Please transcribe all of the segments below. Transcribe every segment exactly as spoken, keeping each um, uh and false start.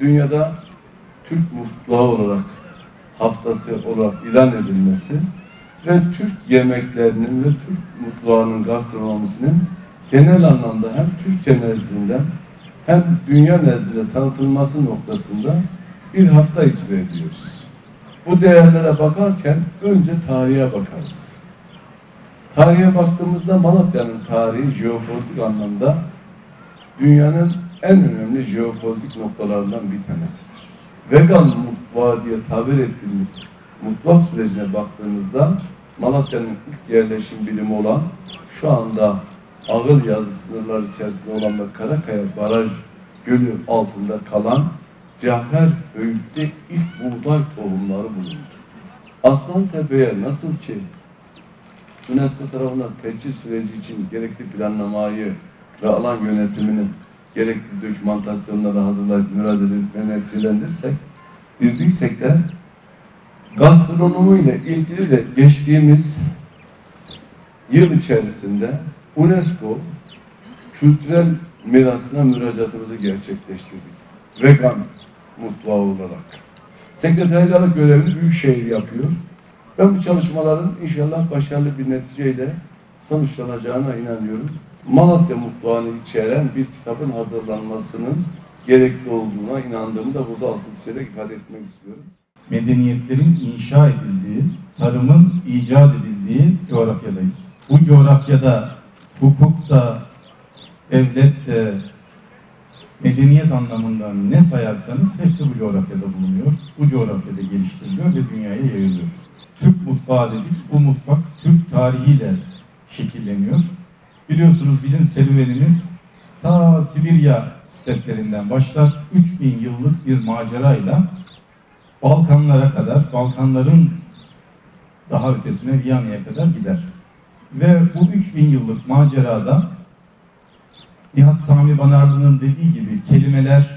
dünyada Türk mutfağı olarak haftası olarak ilan edilmesi ve Türk yemeklerinin ve Türk mutfağının gastronomisinin genel anlamda hem Türkiye nezdinde hem dünya nezdinde tanıtılması noktasında bir hafta icra ediyoruz. Bu değerlere bakarken önce tarihe bakarız. Tarihe baktığımızda Malatya'nın tarihi jeopolitik anlamda dünyanın en önemli jeopolitik noktalarından bir tanesidir. Vegan mutfağı diye tabir ettiğimiz mutfak sürecine baktığımızda Malatya'nın ilk yerleşim birimi olan şu anda ağır yazı sınırlar içerisinde olan ve Karakaya Baraj Gölü altında kalan Cafer Öğüt'te ilk buğday tohumları bulundu. Aslantepe'ye nasıl ki UNESCO tarafından tescil süreci için gerekli planlamayı ve alan yönetimini gerekli dokümantasyonları hazırlayıp müracaat edip ve neticelendirirsek, bildiysek de gastronomi ile ilgili de geçtiğimiz yıl içerisinde UNESCO kültürel mirasına müracaatımızı gerçekleştirdik. Vegan mutfağı olarak. Sekreteriyallık görevini Büyükşehir yapıyor. Ben bu çalışmaların inşallah başarılı bir neticeyle sonuçlanacağına inanıyorum. Malatya mutfağını içeren bir kitabın hazırlanmasının gerekli olduğuna inandığımı da burada altını çizerek ifade etmek istiyorum. Medeniyetlerin inşa edildiği, tarımın icat edildiği coğrafyadayız. Bu coğrafyada hukukta, devlette, medeniyet anlamında ne sayarsanız hepsi bu coğrafyada bulunuyor. Bu coğrafyada geliştiriliyor ve dünyaya yayılıyor. Türk mutfağı dedik, bu mutfak Türk tarihiyle şekilleniyor. Biliyorsunuz bizim serüvenimiz ta Sibirya steplerinden başlar. üç bin yıllık bir macerayla Balkanlara kadar, Balkanların daha ötesine Viyana'ya kadar gider. Ve bu üç bin yıllık macerada Nihat Sami Banarlı'nın dediği gibi kelimeler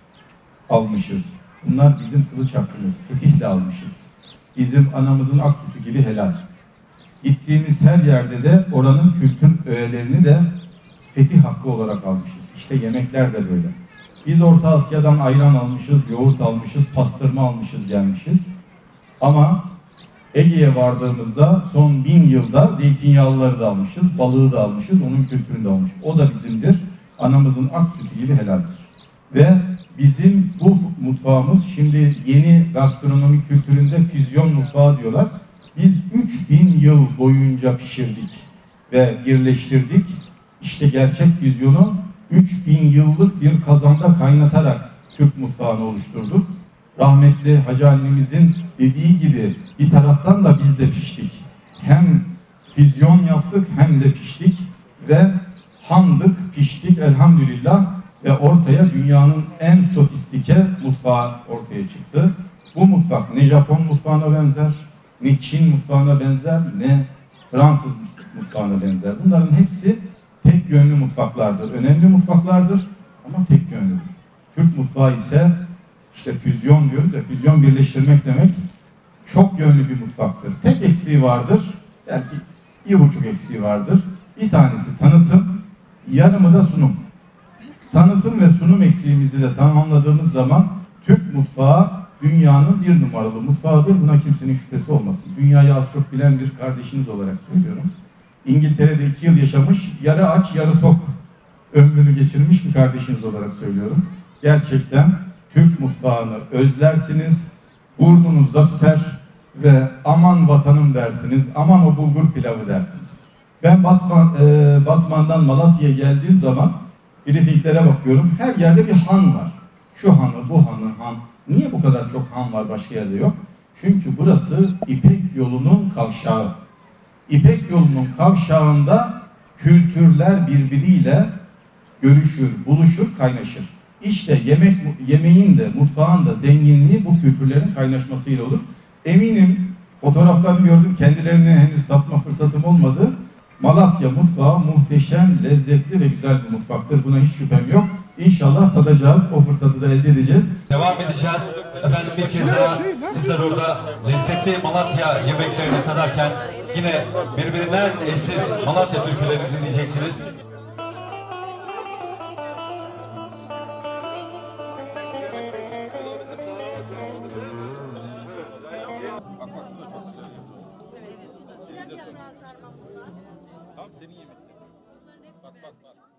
almışız. Bunlar bizim kılıç hakkımız, fetihle almışız. Bizim anamızın ak sütü gibi helal. Gittiğimiz her yerde de oranın kültür öğelerini de fetih hakkı olarak almışız. İşte yemekler de böyle. Biz Orta Asya'dan ayran almışız, yoğurt almışız, pastırma almışız gelmişiz. Ama Ege'ye vardığımızda son bin yılda zeytinyağlıları da almışız, balığı da almışız, onun kültürünü de almışız. O da bizimdir. Anamızın ak sütü gibi helaldir. Ve bizim bu mutfağımız şimdi yeni gastronomi kültüründe füzyon mutfağı diyorlar. Biz üç bin yıl boyunca pişirdik ve birleştirdik. İşte gerçek füzyonu üç bin yıllık bir kazanda kaynatarak Türk mutfağını oluşturduk. Rahmetli Hacı annemizin dediği gibi bir taraftan da biz de piştik. Hem füzyon yaptık hem de piştik ve handık, piştik elhamdülillah ve ortaya dünyanın en sofistike mutfağı ortaya çıktı. Bu mutfak ne Japon mutfağına benzer, ne Çin mutfağına benzer, ne Fransız mutfağına benzer. Bunların hepsi tek yönlü mutfaklardır. Önemli mutfaklardır ama tek yönlüdür. Türk mutfağı ise işte füzyon diyoruz ya, füzyon birleştirmek demek çok yönlü bir mutfaktır. Tek eksiği vardır, belki bir buçuk eksiği vardır. Bir tanesi tanıtım, yarımı da sunum. Tanıtım ve sunum eksiğimizi de tamamladığımız zaman Türk mutfağı dünyanın bir numaralı mutfağıdır. Buna kimsenin şüphesi olmasın. Dünyayı az çok bilen bir kardeşiniz olarak söylüyorum. İngiltere'de iki yıl yaşamış, yarı aç yarı tok ömrünü geçirmiş bir kardeşiniz olarak söylüyorum. Gerçekten Türk mutfağını özlersiniz, burnunuzda tutar ve aman vatanım dersiniz, aman o bulgur pilavı dersiniz. Ben Batman, e, Batman'dan Malatya'ya geldiğim zaman briefinglere bakıyorum, her yerde bir han var. Şu hanı, bu hanı, han. Niye bu kadar çok han var, başka yerde yok? Çünkü burası İpek yolunun kavşağı. İpek yolunun kavşağında kültürler birbiriyle görüşür, buluşur, kaynaşır. İşte yemek, yemeğin de, mutfağın da zenginliği bu kültürlerin kaynaşmasıyla olur. Eminim fotoğraflarını gördüm, kendilerini henüz tatma fırsatım olmadı. Malatya mutfağı muhteşem, lezzetli ve güzel bir mutfaktır. Buna hiç şüphem yok. İnşallah tadacağız, o fırsatı da elde edeceğiz. Devam edeceğiz. Efendim bir kez daha sizler orada lezzetli Malatya yemeklerini tadarken yine birbirinden eşsiz Malatya türkülerini dinleyeceksiniz. toprağı sarmamız var. Tam senin yemeklerin. Bunların hepsi Bak bende. bak bak.